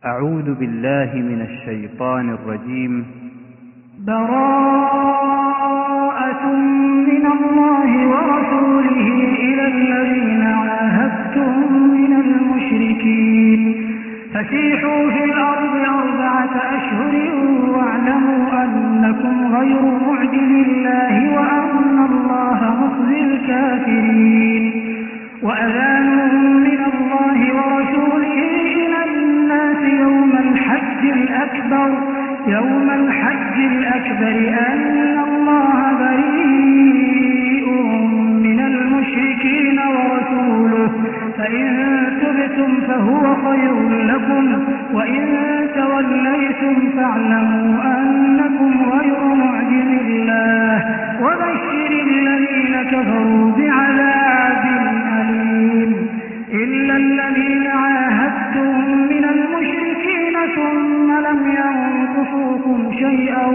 أعوذ بالله من الشيطان الرجيم. براءة من الله ورسوله إلى الذين عاهدتم من المشركين فسيحوا في الأرض 4 أشهر واعلموا أنكم غير معجز الله وأن الله مخزي الكافرين. وأذان من الله ورسوله إلى الناس يوم الحج الأكبر أن الله بريء من المشركين ورسوله فإن تبتم فهو خير لكم وإن توليتم فاعلموا أنكم غير معجز الله وبشر الذين كفروا بعذاب أليم. إلا الذين عاهدتم من المشركين ثم لم ينقصوكم شيئا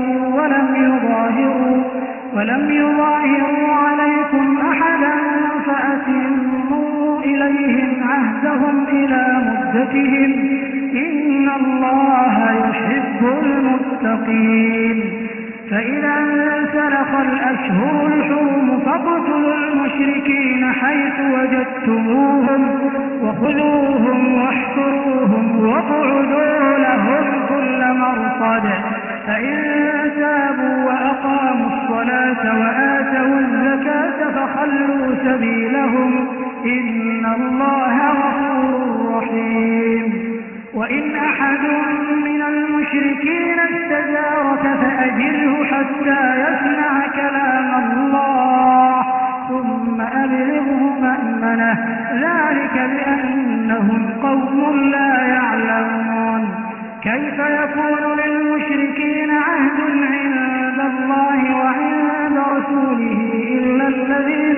ولم يظاهروا عليكم أحدا فأتموا إليهم عهدهم إلى مدتهم إن الله يحب المتقين. فإذا انسلخ الأشهر الحرم فاقتلوا المشركين حيث وجدتموهم وخذوهم واحصروهم واقعدوا لهم كل مرصد. فإن تابوا وأقاموا الصلاة وآتوا الزكاة فخلوا سبيلهم إن الله غفور رحيم. وإن أحد من المشركين استجارك فأجره حتى يسمع كلام الله ثم أبلغه مأمنه ذلك بأنهم قوم لا يعلمون. كيف يكون للمشركين عهد عند الله وعند رسوله إلا الذين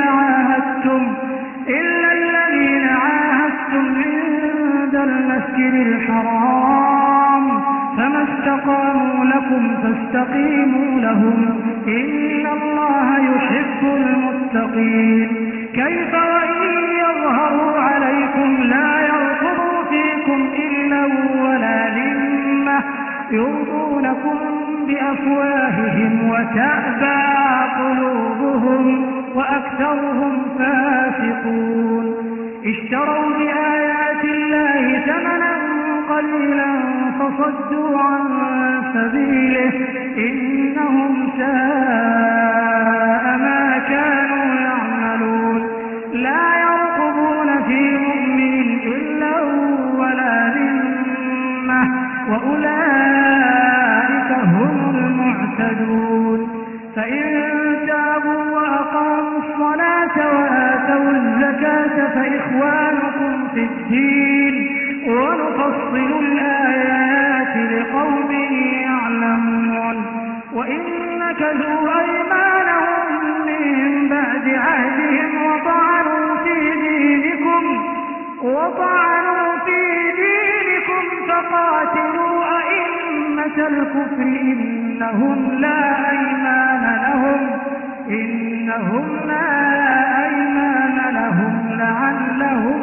عاهدتم عند المسجد الحرام فما استقاموا لكم فاستقيموا لهم إن الله يحب المتقين. كيف وإن يظهروا عليكم لا يرقبوا فيكم إلا ولا ذمة يرضونكم بأفواههم وتأبى قلوبهم وأكثرهم فاسقون. اشتروا بآيات الله ثمنا قليلا فصدوا عن سبيله إنهم ساء ما كانوا يعملون. لا يرقبون في مؤمن إلا ولا ذمة وأولئك هم المعتدون. فإن تابوا وأقاموا الصلاة وآتوا الزكاة فإخوانكم في الدين ونفصل الآيات لقوم يعلمون. وإن نكثوا أيمانهم من بعد عهدهم وطعنوا في دينكم فقاتلوا أئمة الكفر إنهم لا أيمان لهم لعلهم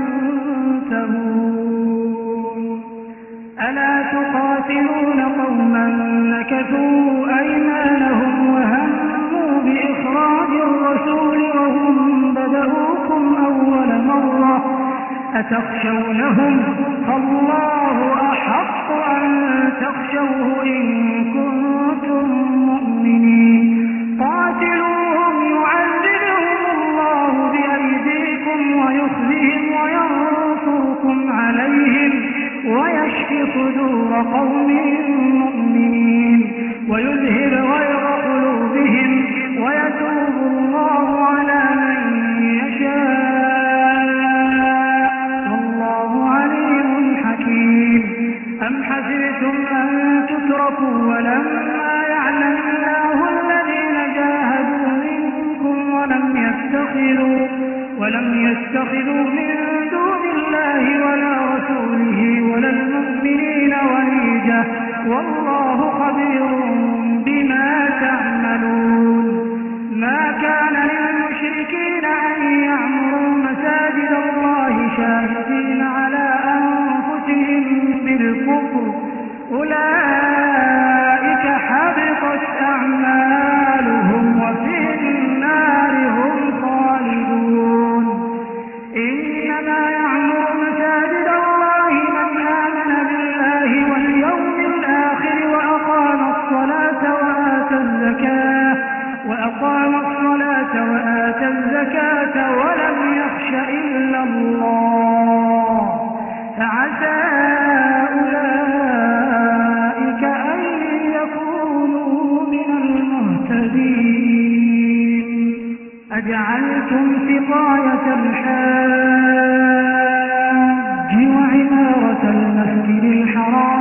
ينتهون. ألا تقاتلون قوما نكثوا أيمانهم وهموا بإخراج الرسول وهم بدؤوكم أول مرة أتخشونهم فالله أحق أن تخشوه إن كنتم مؤمنين. قاتلوهم يعذبهم الله بأيديكم ويخزيهم وينصركم عليهم ويشف صدور قوم مؤمنين ويذهب غيظ قلوبهم ويتوب الله على من يشاء والله عليم حكيم. أم حسبتم أن تتركوا ولما يعلم الله الذين جاهدوا منكم ولم يتخذوا من دون الله ولا رسوله ولا المؤمنين وليجة والله خبير بما تعملون. ما كان للمشركين أن يعمروا مساجد الله شاهدين على أنفسهم بالكفر أولئك حبطت أعمالهم وفي النار هم خالدون. إنما يعمر مساجد الله من آمن بالله واليوم الآخر وأقام الصلاة وآتى الزكاة ولم يخش إلا الله فعسى أولئك أن يكونوا من المهتدين. أجعلتم سقاية الحاج وعمارة المسجد الحرام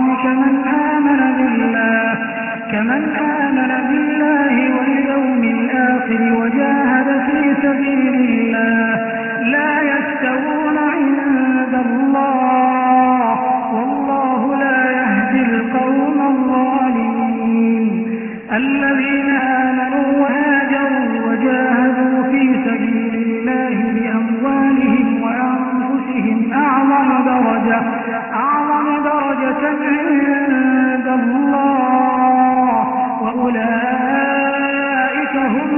كمن آمن بالله واليوم الآخر وجاهد في سبيل الله لا يستوون عند الله والله لا يهدي القوم الظالمين. الذين آمنوا وهاجروا وجاهدوا في سبيل الله بأموالهم وأنفسهم أعظم درجة عند الله وأولئك هم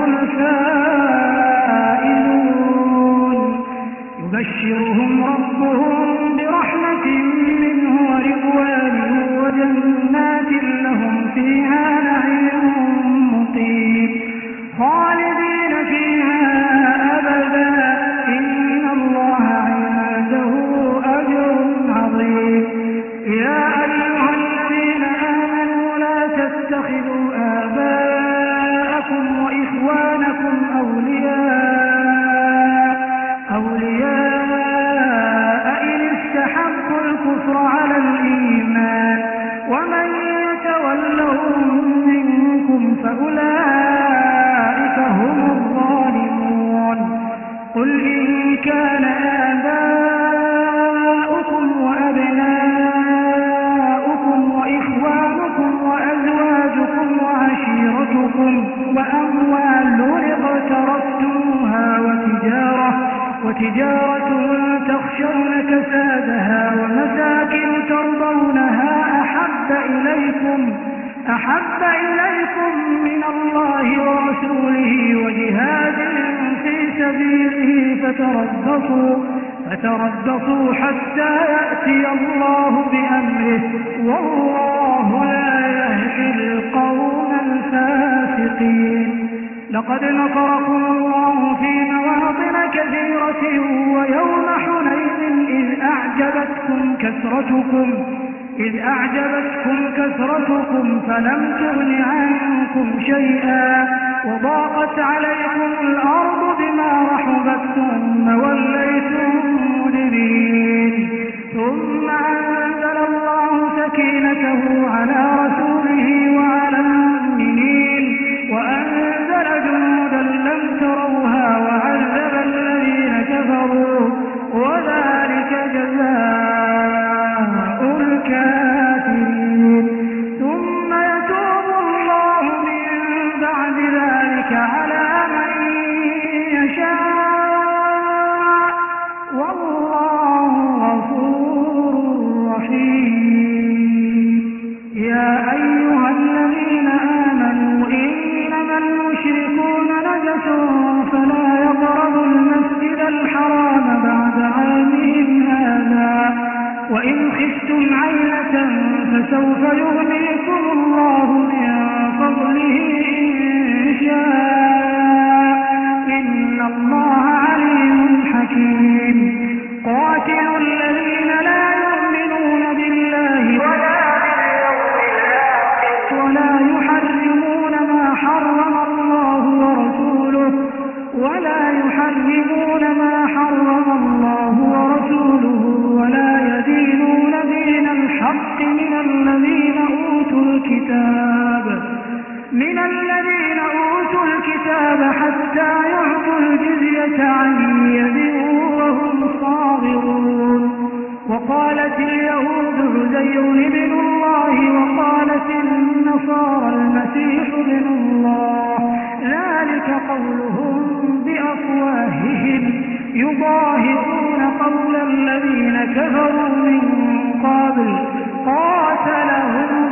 الفائزون. يبشرهم ربهم برحمة منه ورضوان وجنات لهم فيها نعيم مقيم خالدين فيها أبدا إن الله عنده أجر عظيم. يا أيها الذين آمنوا لا تتخذوا آباءكم وإخوانكم أولياء إن استحبوا الكفر على الإيمان ومن يتولهم منكم فأولئك هم الظالمون. قل إن كان آباؤكم وأبناؤكم وإخوانكم وأزواجكم وعشيرتكم وأموال اقترفتموها وتجارة تخشون كسادها ومساكن ترضونها أحب إليكم من الله ورسوله وجهاد في سبيله فتربصوا حتى يأتي الله بأمره والله لا يهدي القوم الفاسقين. لقد نصركم الله في مواطن كثيرة ويوم حنين إذ أعجبتكم كثرتكم فلم تغن عنكم شيئا وضاقت عليكم الأرض بما رحبت ثم وليتم مدبرين. ثم أنزل الله سكينته على رسوله وعلى المؤمنين وأنزل جنودا لم تروها وعذب الذين كفروا وذلك جزاء الكافرين. ثم يتوب الله من بعد ذلك على من يشاء والله غفور رحيم. يا أيها الذين آمنوا إنما المشركون نجس فلا يقربوا المسجد الحرام بعد عامهم هذا وإن خفتم عيلة فسوف يغنيكم الله من فضله إن شاء إن الله عليم حكيم. قاتلوا الذين لا يؤمنون بالله ولا يحرمون ما حرم الله ورسوله ولا يدينون دين الحق من الذين أوتوا الكتاب حتى يعطوا الجزية عن يد وهم صاغرون. وقالت اليهود عزير ابن الله وقالت النصارى المسيح ابن الله ذلك قولهم بأفواههم يضاهئون قول الذين كفروا من قبل قاتلهم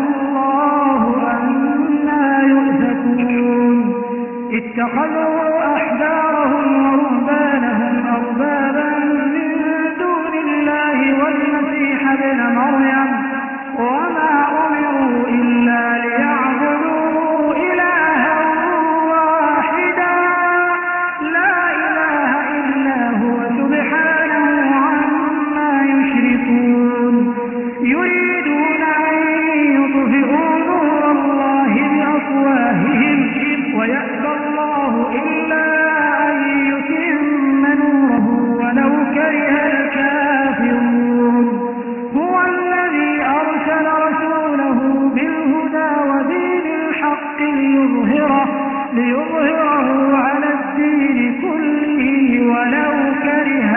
ليظهره على الدين كله ولو كره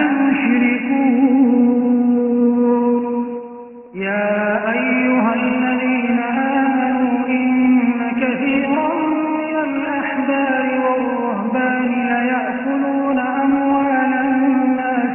المشركون. يا أيها الذين آمنوا إن كثيرا من الأحبار والرهبان ليأكلون أموال الناس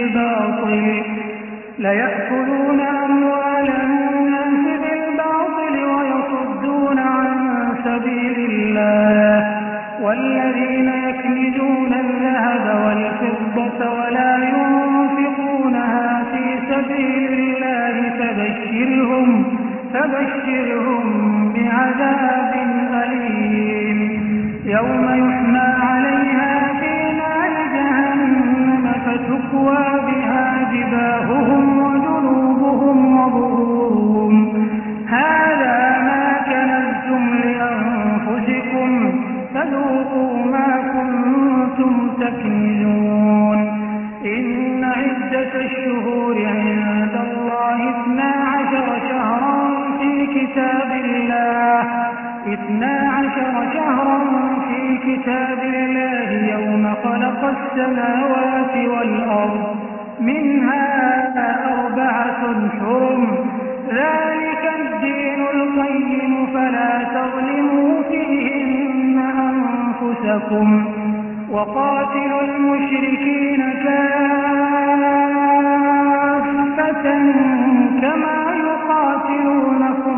بالباطل ويصدون عن سبيل الله. والذين يكنزون الذهب والفضة ولا ينفقونها في سبيل الله فبشرهم بعذاب أليم يوم يحمى عليها في نار جهنم فتكوى بها جباههم وجنوبهم وظهورهم هذا ما كنزتم لأنفسكم فذوقوا ما كنتم تكنزون. إن عدة الشهور عند الله 12 شهرا في كتاب الله يوم خلق السماوات والأرض منها 4 حرم ذلك الدين القيم فلا تظلموا فيهن أنفسكم وقاتلوا المشركين كافة كما يقاتلونكم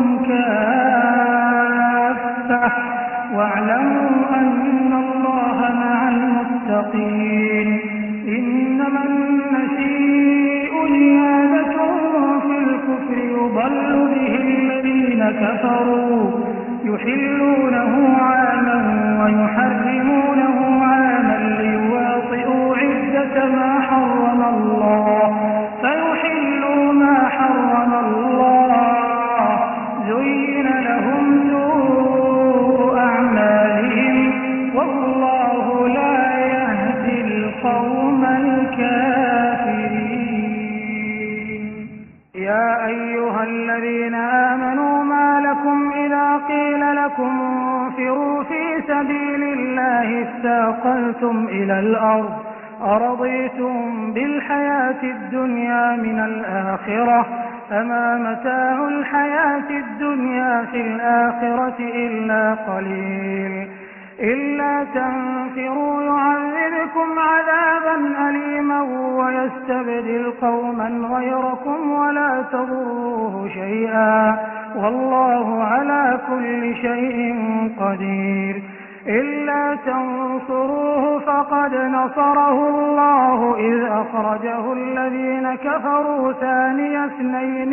كافة واعلموا أن الله مع المتقين. إنما النسيء زيادة في الكفر يضل به الذين كفروا يحلونه عاما ويحرمونه عاما ليواطئوا عدة ما حرم الله فيحلوا ما حرم الله زين لهم سوء أعمالهم والله لا يهدي القوم الكافرين. يا أيها الذين آمنوا ما لكم إذا قيل لكم انفروا في سبيل الله اثاقلتم إلى الأرض أرضيتم بالحياة الدنيا من الآخرة فما متاع الحياة الدنيا في الآخرة إلا قليل. إلا تنفروا يعذبكم عذابا أليما ويستبدل قوما غيركم ولا تضروه شيئا والله على كل شيء قدير. إلا تنصروه فقد نصره الله إذ أخرجه الذين كفروا ثاني اثنين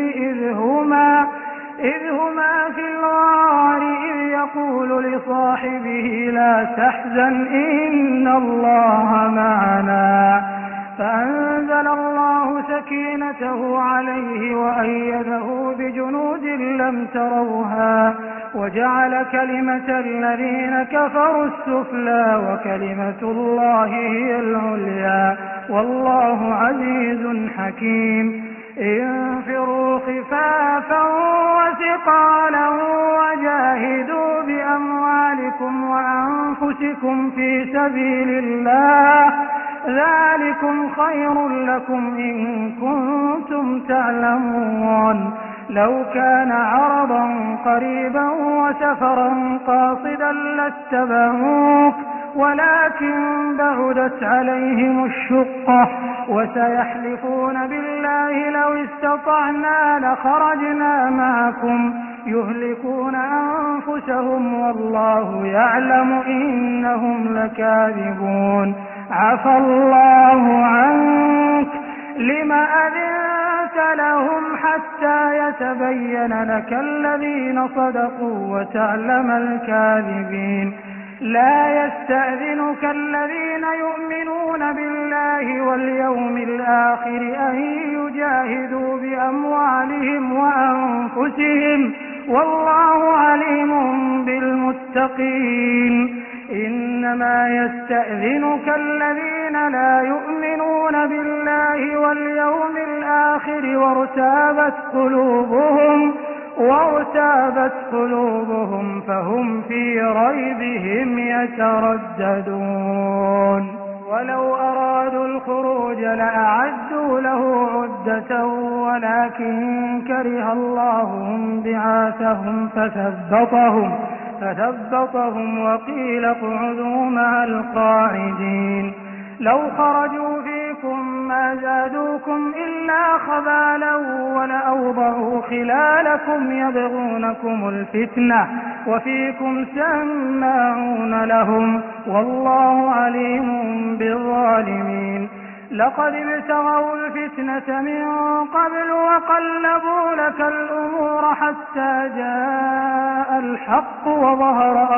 إذ هما في الغار إذ يقول لصاحبه لا تحزن إن الله معنا فأنزل الله سكينته عليه وأيده بجنود لم تروها وجعل كلمة الذين كفروا السفلى وكلمة الله هي العليا والله عزيز حكيم. انفروا خفافا وثقالا وجاهدوا بأموالكم وأنفسكم في سبيل الله ذلكم خير لكم إن كنتم تعلمون. لو كان عرضا قريبا وسفرا قاصدا لاتبعوك ولكن بعدت عليهم الشقة وسيحلفون بالله لو استطعنا لخرجنا معكم يهلكون أنفسهم والله يعلم إنهم لكاذبون. عفى الله عنك لم أذنت لهم حتى يتبين لك الذين صدقوا وتعلم الكاذبين. لا يستأذنك الذين يؤمنون بالله واليوم الآخر أن يجاهدوا بأموالهم وأنفسهم والله عليم بالمتقين. إنما يستأذنك الذين لا يؤمنون بالله واليوم الآخر وارتابت قلوبهم وارتابت قلوبهم فهم في ريبهم يترددون ولو أرادوا الخروج لأعدوا له عدة ولكن كره الله بعاثهم فثبطهم وقيل اقعدوا مع القاعدين لو خرجوا فيكم ما زادوكم إلا خبالا ولأوضعوا خلالكم يبغونكم الفتنة وفيكم سماعون لهم والله عليم بالظالمين لقد ابتغوا الفتنة من قبل وقلبوا لك الأمور حتى جاء الحق وظهر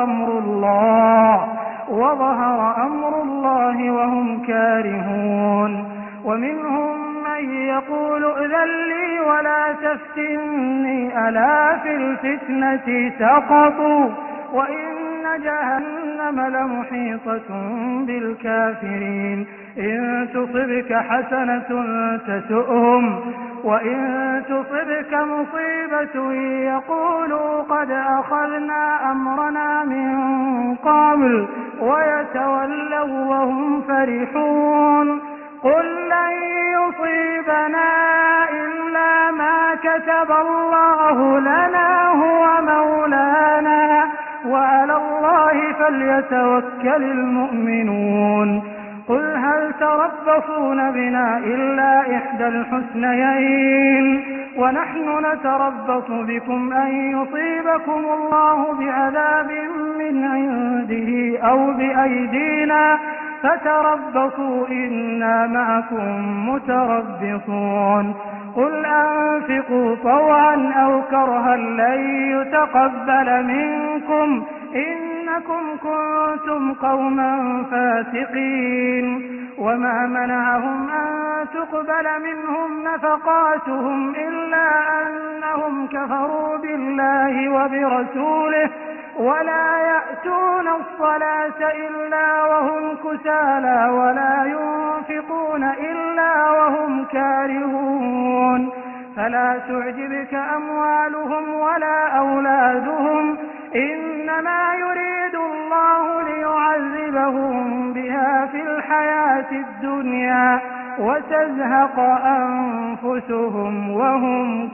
أمر الله وهم كارهون ومنهم من يقول ائذن لي ولا تفتني ألا في الفتنة سقطوا وإن جهنم لمحيطة بالكافرين إن تصبك حسنة تسؤهم وإن تصبك مصيبة يقولوا قد أخذنا أمرنا من قبل ويتولوا وهم فرحون قل لن يصيبنا إلا ما كتب الله لنا هو مولانا وعلى الله فليتوكل المؤمنون قل هل تربصون بنا إلا إحدى الحسنيين ونحن نتربص بكم أن يصيبكم الله بعذاب من عنده أو بأيدينا فتربصوا إنا معكم متربصون قل أنفقوا طوعا أو كرها لن يتقبل منكم إنكم كنتم قوما فاسقين وما منعهم أن تقبل منهم نفقاتهم إلا أنهم كفروا بالله وبرسوله ولا يأتون الصلاة إلا وهم كسالى ولا ينفقون إلا وهم كارهون فلا تعجبك أموالهم ولا أولادهم إنما يريد الله ليعذبهم بها في الحياة الدنيا وتزهق أنفسهم وهم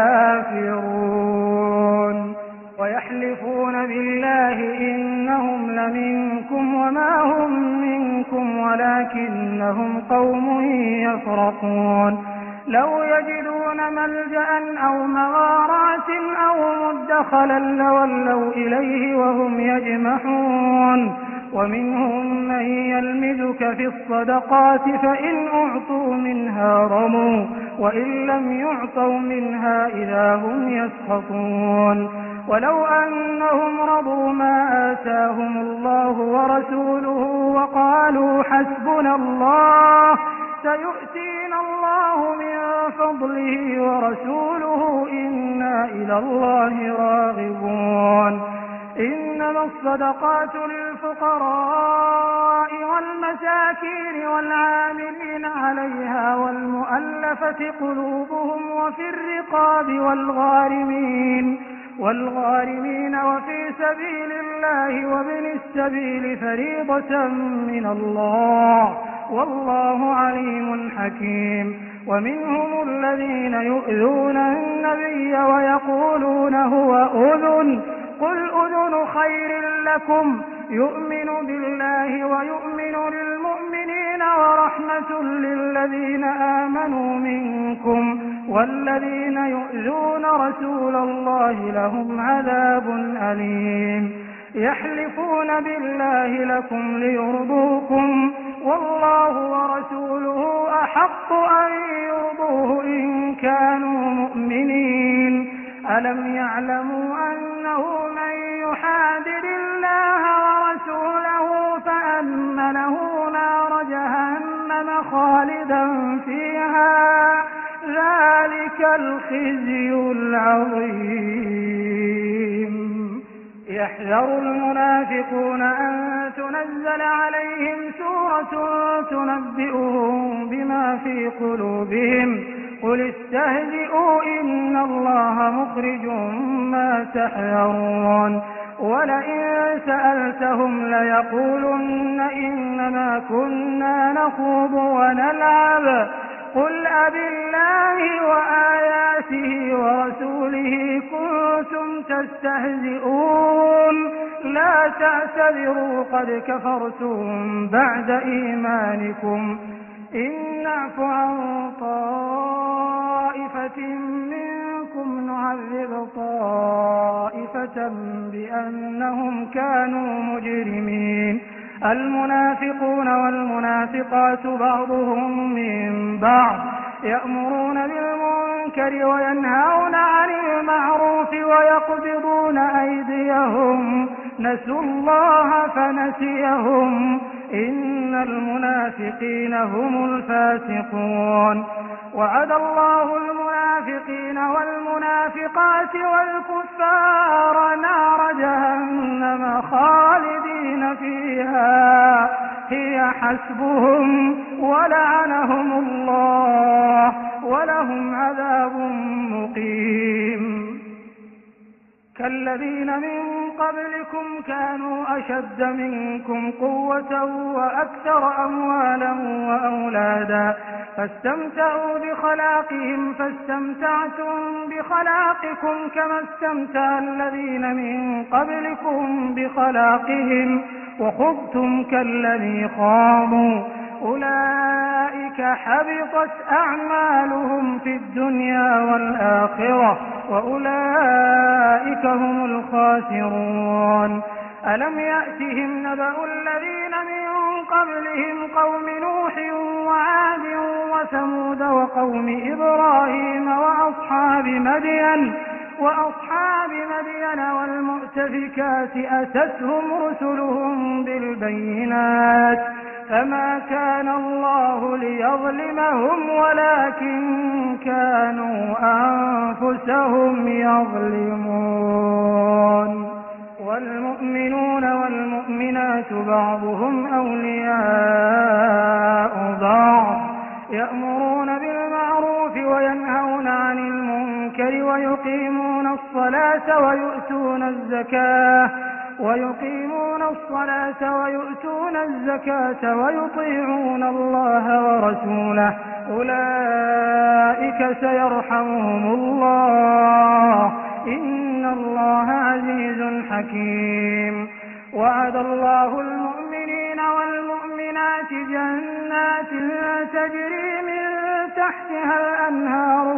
كافرون ويحلفون بالله إنهم لمنكم وما هم منكم ولكنهم قوم يفرقون لو يجدون ملجأ أو مغارات أو مدخلا لولوا إليه وهم يجمحون ومنهم من يلمزك في الصدقات فإن أعطوا منها رضوا وإن لم يعطوا منها إذا هم يسخطون ولو أنهم رضوا ما آتاهم الله ورسوله وقالوا حسبنا الله سيؤتينا الله من فضله ورسوله إنا إلى الله راغبون إنما الصدقات للفقراء والمساكين والعاملين عليها والمؤلفة قلوبهم وفي الرقاب والغارمين وفي سبيل الله وابن السبيل فريضة من الله والله عليم حكيم ومنهم الذين يؤذون النبي ويقولون هو أذن قل أذن خير لكم يؤمن بالله ويؤمن للمؤمنين ورحمة للذين آمنوا منكم والذين يؤذون رسول الله لهم عذاب أليم يحلفون بالله لكم ليرضوكم والله ورسوله أحق أن يرضوه إن كانوا مؤمنين ألم يعلموا أنه من يحادد الله ورسوله فأن له نار جهنم خالدا فيها ذلك الخزي العظيم يحذر المنافقون أن تنزل عليهم سورة تنبئهم بما في قلوبهم قل استهزئوا إن الله مخرج ما تحذرون ولئن سألتهم ليقولن إنما كنا نخوض ونلعب قل أبالله وآياته ورسوله كنتم تستهزئون لا تعتذروا قد كفرتم بعد إيمانكم إن نعف عن طائفة منكم نعذب طائفة بأنهم كانوا مجرمين المنافقون والمنافقات بعضهم من بعض يأمرون بالمنكر وينهون عن المعروف ويقبضون أيديهم نسوا الله فنسيهم إن المنافقين هم الفاسقون وعد الله المنافقين والمنافقات والكفار نار جهنم خالدين فيها هي حسبهم ولعنهم الله ولهم عذاب مقيم كالذين من قبلكم كانوا أشد منكم قوة وأكثر أموالا وأولادا فاستمتعوا بخلاقهم فاستمتعتم بخلاقكم كما استمتع الذين من قبلكم بخلاقهم وخضتم كالذي خاضوا أولئك حبطت أعمالهم في الدنيا والآخرة وأولئك هم الخاسرون ألم يأتهم نبأ الذين من قبلهم قوم نوح وعاد وثمود وقوم إبراهيم وأصحاب مدين والمؤتفكات أتتهم رسلهم بالبينات فما كان الله ليظلمهم ولكن كانوا أنفسهم يظلمون والمؤمنون والمؤمنات بعضهم أولياء بعض يأمرون بالمعروف وينهون عن المنكر ويقيمون الصلاة ويؤتون الزكاة ويطيعون الله ورسوله أولئك سيرحمهم الله إن الله عزيز حكيم وعد الله المؤمنين والمؤمنات جنات تجري من تحتها الأنهار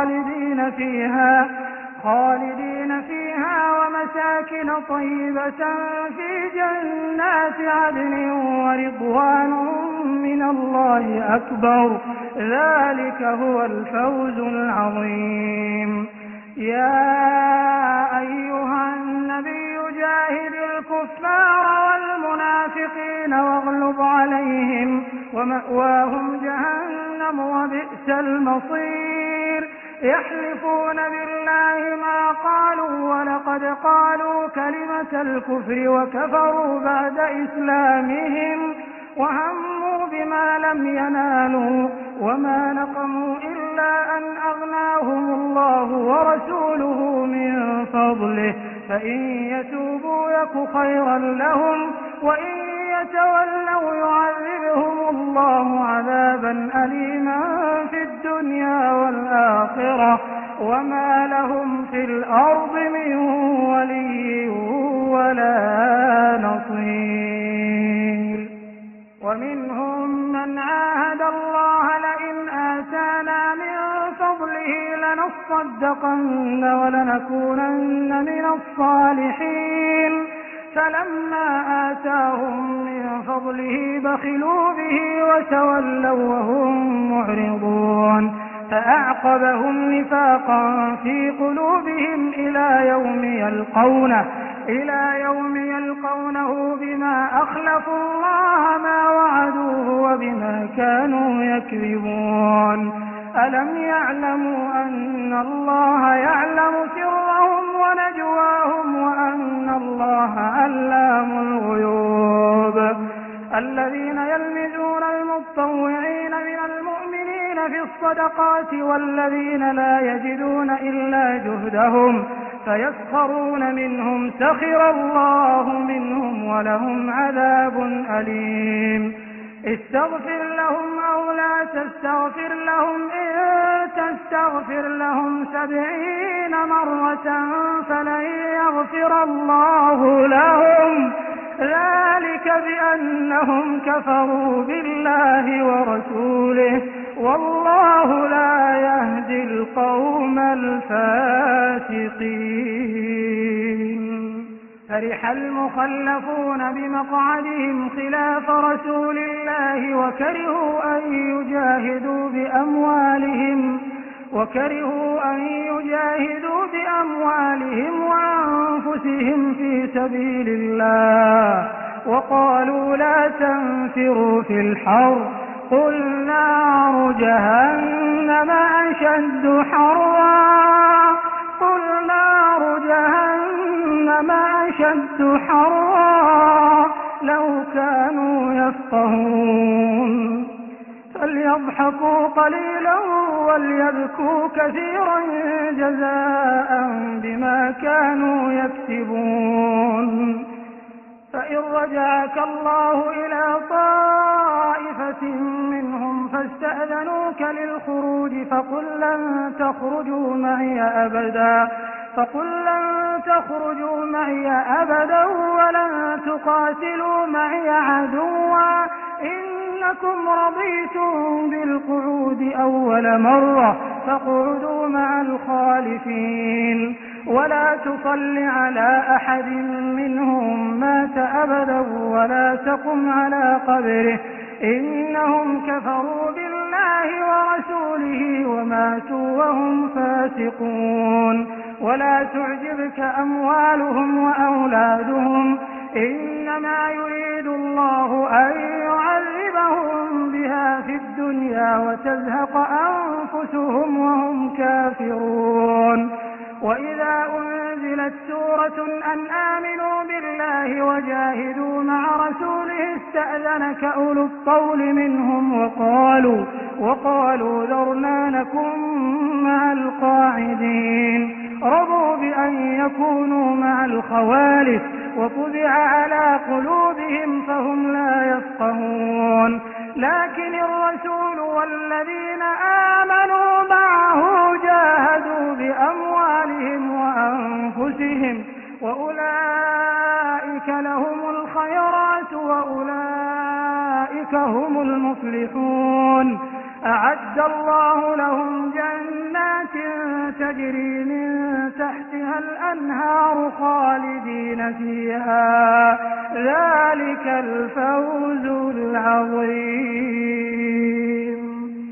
خالدين فيها ومساكن طيبة في جنات عدن ورضوان من الله أكبر ذلك هو الفوز العظيم يا أيها النبي جاهد الكفار والمنافقين واغلظ عليهم ومأواهم جهنم وبئس المصير يحلفون بالله ما قالوا ولقد قالوا كلمة الكفر وكفروا بعد إسلامهم وهموا بما لم ينالوا وما نقموا إلا أن أغناهم الله ورسوله من فضله فإن يتوبوا يك خيرا لهم وإن يتولوا يعذبهم الله عذابا أليما في الدنيا والآخرة وما لهم في الأرض من ولي ولا نصير ومنهم من عاهد الله لئن آتانا من فضله لنصدقن ولنكونن من الصالحين فلما آتاهم من فضله بخلوا به وتولوا وهم معرضون فأعقبهم نفاقا في قلوبهم إلى يوم يلقونه بما أخلفوا الله ما وعدوه وبما كانوا يكذبون ألم يعلموا أن الله يعلم سرهم ونجواهم وأن الله علام الغيوب الذين يلمزون المطوعين من المؤمنين في الصدقات والذين لا يجدون إلا جهدهم فيسخرون منهم سخر الله منهم ولهم عذاب أليم استغفر لهم أو لا تستغفر لهم إن تستغفر لهم 70 مرة فلن يغفر الله لهم ذلك بأنهم كفروا بالله ورسوله والله لا يهدي القوم الفاسقين فرح المخلفون بمقعدهم خلاف رسول الله وكرهوا أن يجاهدوا بأموالهم وأنفسهم في سبيل الله وقالوا لا تنفروا في الحر قل نار جهنم أشد حرا لو كانوا يفقهون فليضحكوا قليلا وليبكوا كثيرا جزاء بما كانوا يكسبون فإن رجعك الله إلى طائفة منهم فاستأذنوك للخروج فقل لن تخرجوا معي أبدا ولن تقاتلوا معي عدوا إنكم رضيتم بالقعود أول مرة فاقعدوا مع الخالفين ولا تصل على أحد منهم مات أبدا ولا تقم على قبره إنهم كفروا بالله ورسوله وماتوا وهم فاسقون ولا تعجبك أموالهم وأولادهم إنما يريد الله أن يعذبهم بها في الدنيا وتزهق أنفسهم وهم كافرون وإذا أنزلت سورة أن آمنوا بالله وجاهدوا مع رسوله استأذنك أولو الطول منهم وقالوا ذرنا نكن مع القاعدين رضوا بأن يكونوا مع الخوالف وطبع على قلوبهم فهم لا يفقهون لكن الرسول والذين آمنوا معه جاهدوا بأموالهم وأنفسهم وأولئك لهم الخيرات وأولئك هم المفلحون أعد الله لهم جنات تجري من تحتها الأنهار خالدين فيها ذلك الفوز العظيم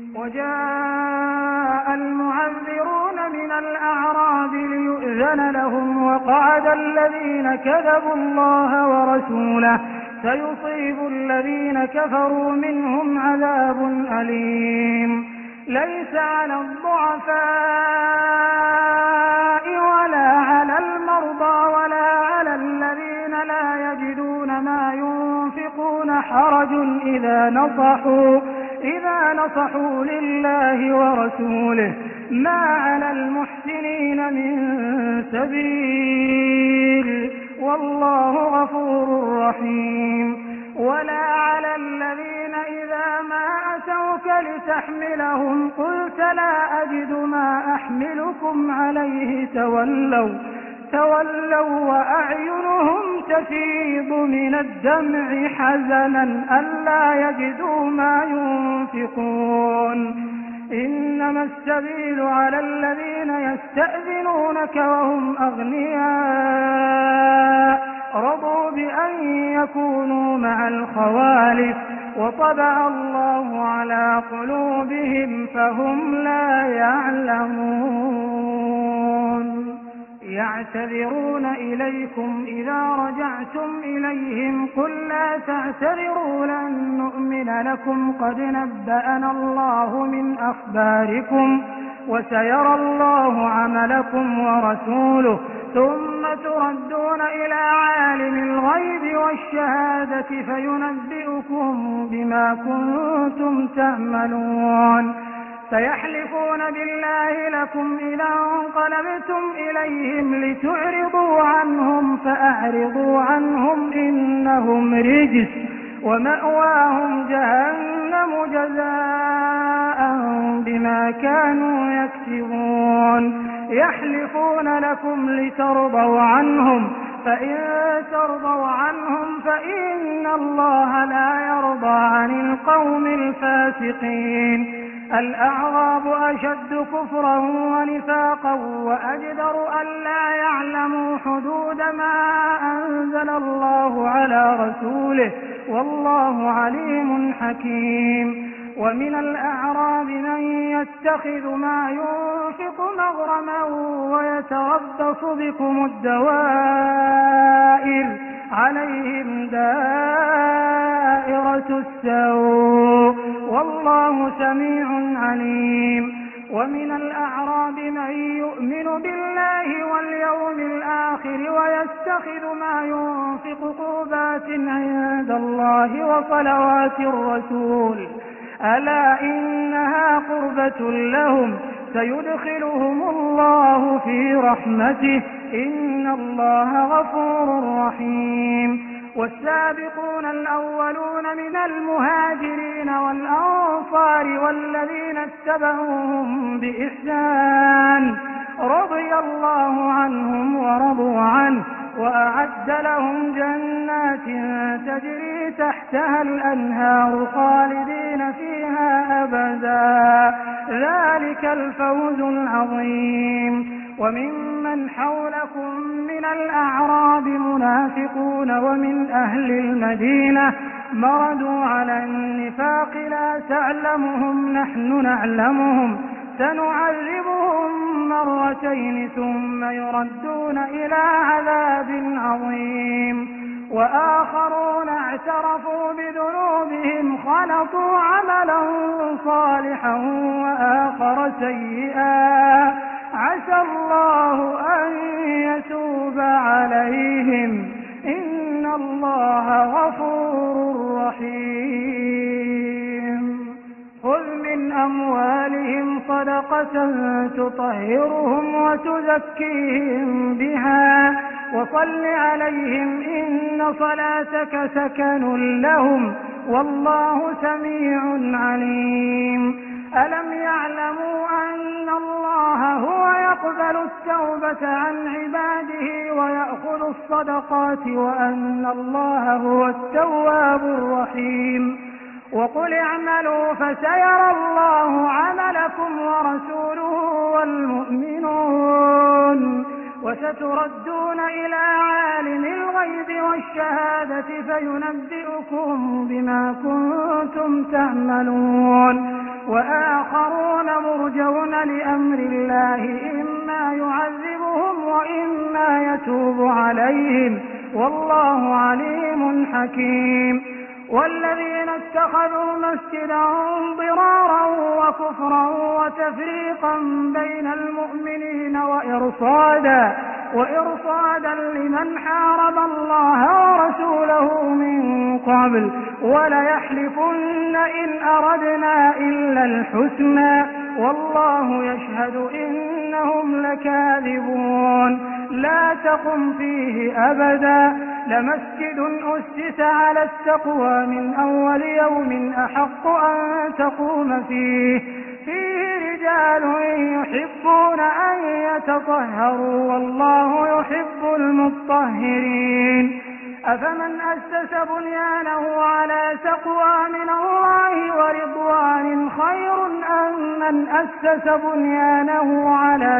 وجاء المعذرون من الأعراب ليؤذن لهم وقعد الذين كذبوا الله ورسوله سيصيب الذين كفروا منهم عذاب أليم ليس على الضعفاء ولا على المرضى ولا على الذين لا يجدون ما ينفقون حرج إذا نصحوا لله ورسوله ما على المحسنين من سبيل والله غفور رحيم ولا على الذين إذا ما أتوك لتحملهم قلت لا أجد ما أحملكم عليه تولوا وأعينهم تفيض من الدمع حزنا ألا يجدوا ما ينفقون إنما السبيل على الذين يستأذنونك وهم أغنياء رضوا بأن يكونوا مع الخوالف وطبع الله على قلوبهم فهم لا يعلمون يعتذرون إليكم إذا رجعتم إليهم قل لا تعتذروا لن نؤمن لكم قد نبأنا الله من أخباركم وسيرى الله عملكم ورسوله ثم تردون إلى عالم الغيب والشهادة فينبئكم بما كنتم تعملون سيحلفون بالله لكم إذا انقلبتم إليهم لتعرضوا عنهم فأعرضوا عنهم إنهم رجس ومأواهم جهنم جزاء بما كانوا يكسبون يحلفون لكم لترضوا عنهم فإن ترضوا عنهم فإن الله لا يرضى عن القوم الفاسقين الأعراب أشد كفرا ونفاقا وأجدر ألا يعلموا حدود ما أنزل الله على رسوله والله عليم حكيم ومن الأعراب من يتخذ ما ينفق مغرما ويتربص بكم الدوائر عليهم دائرة السوء والله سميع عليم ومن الأعراب من يؤمن بالله واليوم الآخر ويتخذ ما ينفق قربات عند الله وصلوات الرسول ألا إنها قربة لهم سيدخلهم الله في رحمته إن الله غفور رحيم والسابقون الأولون من المهاجرين والأنصار والذين اتبعوهم بإحسان رضي الله عنهم ورضوا عنه وأعد لهم جنات تجري تحتها الأنهار خالدين فيها أبدا ذلك الفوز العظيم وممن حولكم من الأعراب منافقون ومن أهل المدينة مردوا على النفاق لا تعلمهم نحن نعلمهم سنعذبهم مرتين ثم يردون إلى عذاب عظيم وآخرون اعترفوا بذنوبهم خلطوا عملا صالحا وآخر سيئا عسى الله أن يتوب عليهم إن الله غفور رحيم خذ من أموالهم صدقة تطهرهم وتزكيهم بها وصل عليهم إن صلاتك سكن لهم والله سميع عليم ألم يعلموا أن الله هو يقبل التوبة عن عباده ويأخذ الصدقات وأن الله هو التواب الرحيم وقل اعملوا فسيرى الله عملكم ورسوله والمؤمنون وستردون إلى عالم الغيب والشهادة فينبئكم بما كنتم تعملون وآخرون مرجون لأمر الله إما يعذبهم وإما يتوب عليهم والله عليم حكيم والذين اتخذوا مسجدا ضرارا وكفرا وتفريقا بين المؤمنين وإرصادا لمن حارب الله ورسوله من قبل وليحلفن إن أردنا إلا الحسنى والله يشهد إنهم لكاذبون لا تقم فيه أبدا لمسجد أسس على التقوى من أول يوم أحق أن تقوم فيه رجال يحبون أن يتطهروا والله يحب المطهرين أفمن أسس بنيانه على تقوى من الله ورضوان خير أم من أسس بنيانه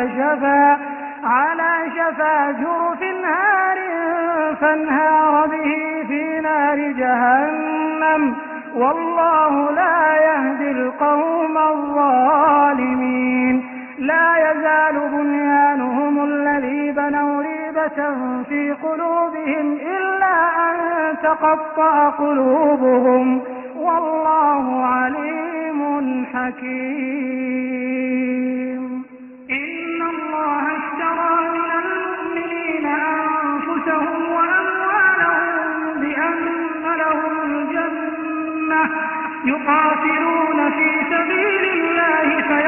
على شفا جرف هار فانهار به في نار جهنم والله لا يهدي القوم الظالمين لا يزال بنيانهم الذي بنوا ريبة في قلوبهم إلا أن تقطع قلوبهم والله عليم حكيم إن الله اشترى من المؤمنين أنفسهم وأموالهم بأن لهم الجنة يقاتلون في سبيل الله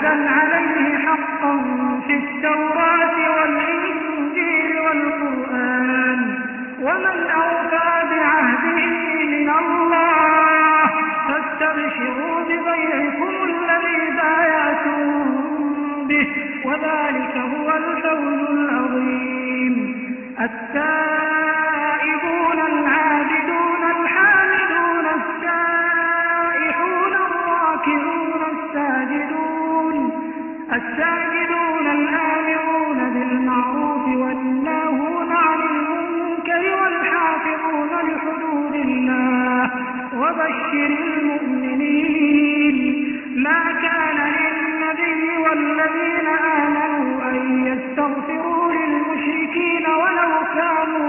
وعدا عليه حقا في التوراة والإنجيل والقرآن ومن أوفى بعهده من الله فاستبشروا ببيعكم الذي بايعتم به وذلك هو الفوز العظيم. التائبون العابدون الحامدون السائحون الراكعون الساجدون الآمرون بالمعروف والناهون عن المنكر والحافظون لحدود الله وبشر المؤمنين. ما كان للنبي والذين آمنوا أن يستغفروا للمشركين ولو كانوا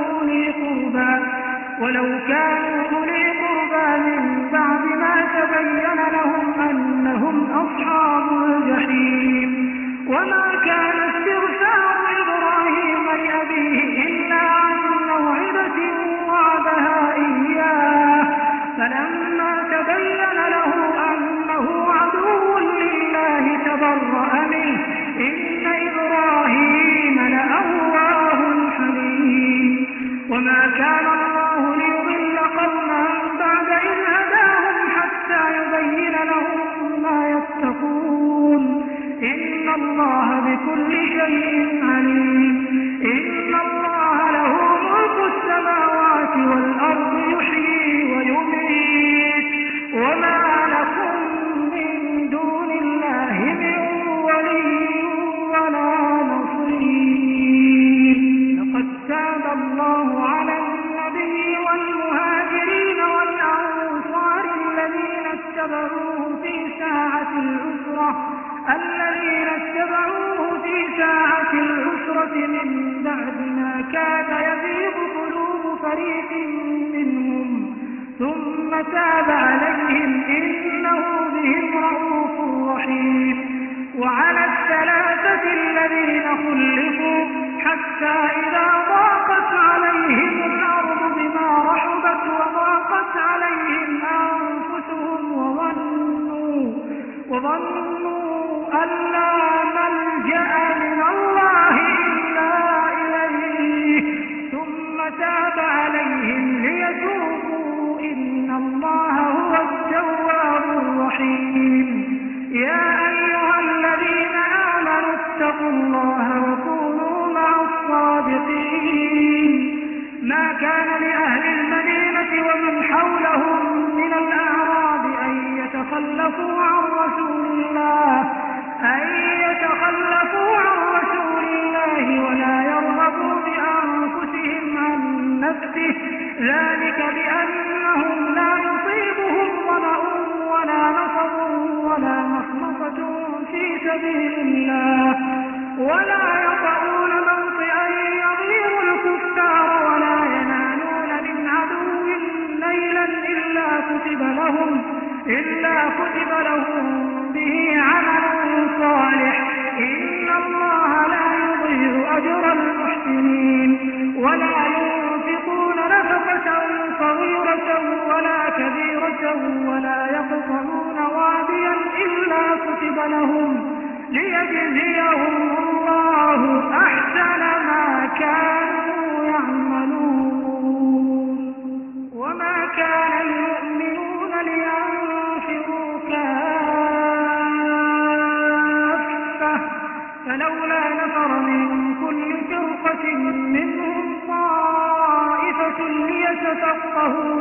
أولي قربى من بعد ما تبين لهم أنهم أصحاب الجحيم. وما كان استغفار إبراهيم لأبيه إلا عن موعدة وعدها إياه فلما تبين له أنه عدو لله تبرأ منه إن إبراهيم لأواه حليم. وما كان الله ليضل قوما بعد إذ هداهم حتى يبين لهم ما يتقون إن الله بكل شيء عليم. إن الله له ملك السماوات والأرض يحيي ويميت وما لكم من دون الله من ولي ولا نصير. لقد تاب الله على النبي والمهاجرين والأنصار الذين اتبعوه في ساعة العسرة من بعد ما كاد يزيغ قلوب فريق منهم ثم تاب عليهم إنه بهم رءوف رحيم. وعلى الثلاثة الذين خلفوا حتى إذا ضاقت عليهم الأرض بما رحبت وضاقت عليهم أنفسهم وظنوا أن لا ملجأ من الله إلا إليه ثم تاب عليهم ليتوبوا إن الله هو التواب الرحيم. يا أيها الذين آمنوا اتقوا الله وكونوا مع الصادقين. ما كان لأهل المدينة ومن حولهم من الأعراب أن يتخلفوا عن رسول الله ولا يرغبوا بأنفسهم عن نفسه ذلك بأنهم لا يصيبهم ظمأ ولا نصب ولا مخمصة في سبيل الله ولا يطعون موطئا يغيظ الكفار ولا ينالون من عدو نيلا إلا كتب لهم به عمل صالح إن الله لا يضيع أجر المحسنين. ولا ينفقون نفقة صغيرة ولا كبيرة ولا يقطعون واديا إلا كتب لهم ليجزيهم الله أحسن ما كانوا يعملون. وما كان المؤمنون لينفروا كافة فلولا نفر من كل فرقة منهم طائفة ليتفقهوا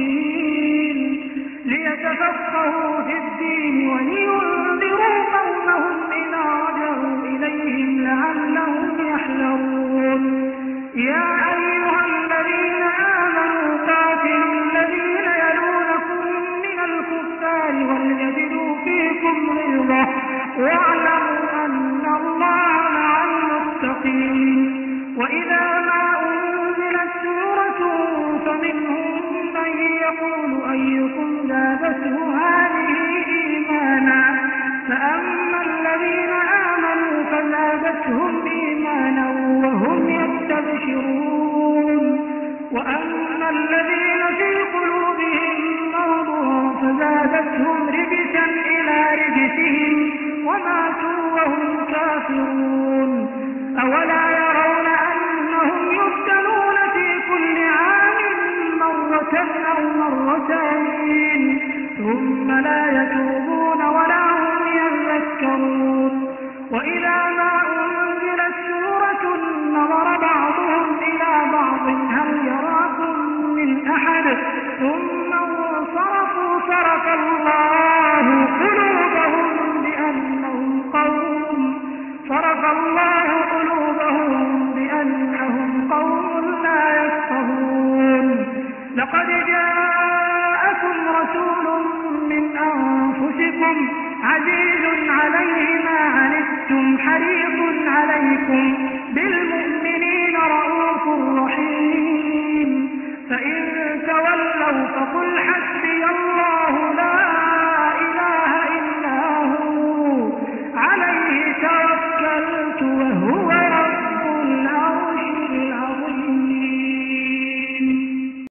في الدين ولينذروا قومهم إذا رجعوا إليهم لعلهم يحذرون. يا أيها الذين آمنوا قاتلوا الذين يلونكم من الكفار وليجدوا فيكم غلظة واعلموا أن الله مع المتقين. وإذا ما أنزلت سورة فمنهم من يقول أيكم زادته هذه إيمانا فأما الذين آمنوا فزادتهم إيمانا وهم يستبشرون وأما الذين في قلوبهم مرض فزادتهم رجسا إلى رجسهم وماتوا ثم لا يتوبون ولا هم يذكرون وإذا ما أنزلت سورة نظر بعضهم إلى بعض هل يراكم من أحد ثم انصرفوا صرف الله قلوبهم بأنهم قوم لا يفقهون لقد جاءكم رسول من أنفسكم عزيز عليه ما عنتم حريص عليكم بالمؤمنين